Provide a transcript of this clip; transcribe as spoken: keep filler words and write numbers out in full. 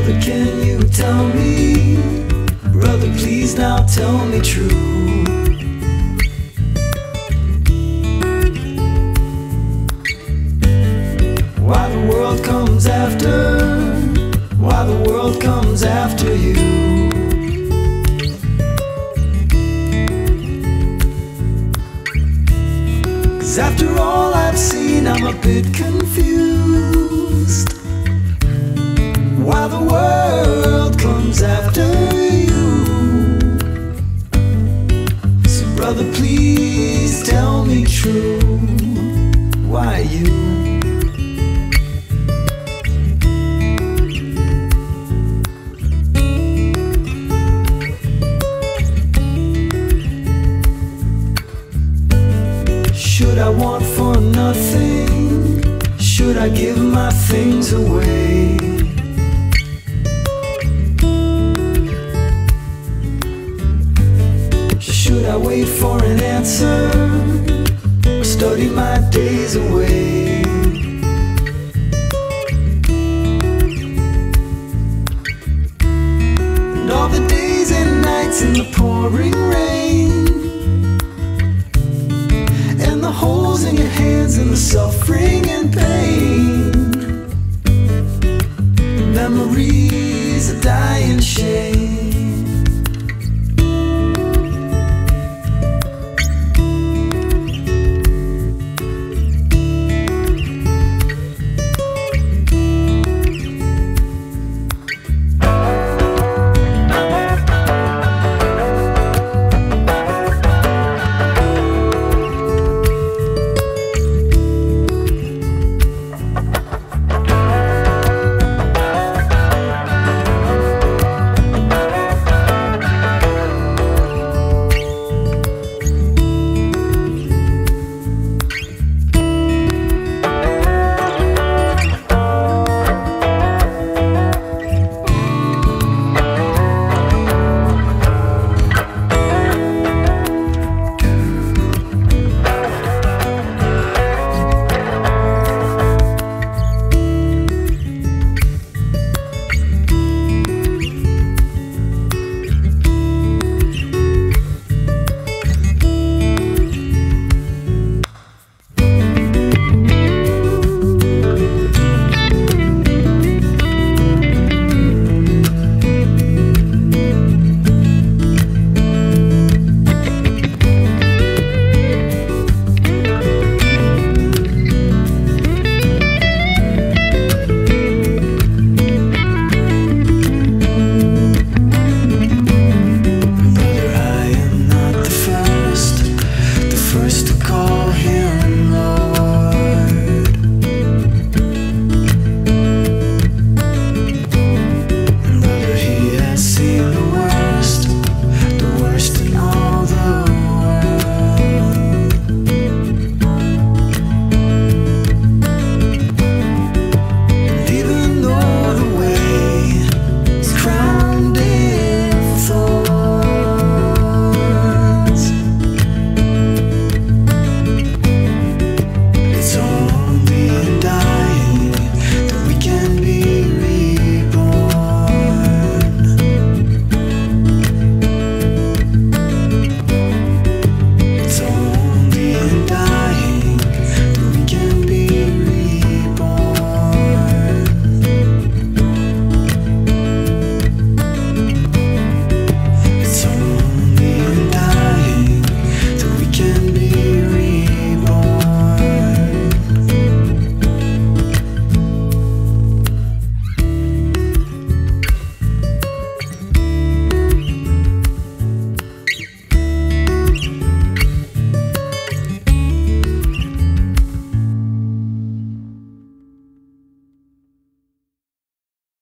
Brother, can you tell me? Brother, please now tell me true. Why the world comes after, why the world comes after you. Cause after all I've seen, I'm a bit confused. Why the world comes after you. So brother, please tell me true. Why you? Should I want for nothing? Should I give my things away? Should I wait for an answer, or study my days away? And all the days and nights in the pouring rain, and the holes in your hands and the suffering and pain, the memories of dying shame.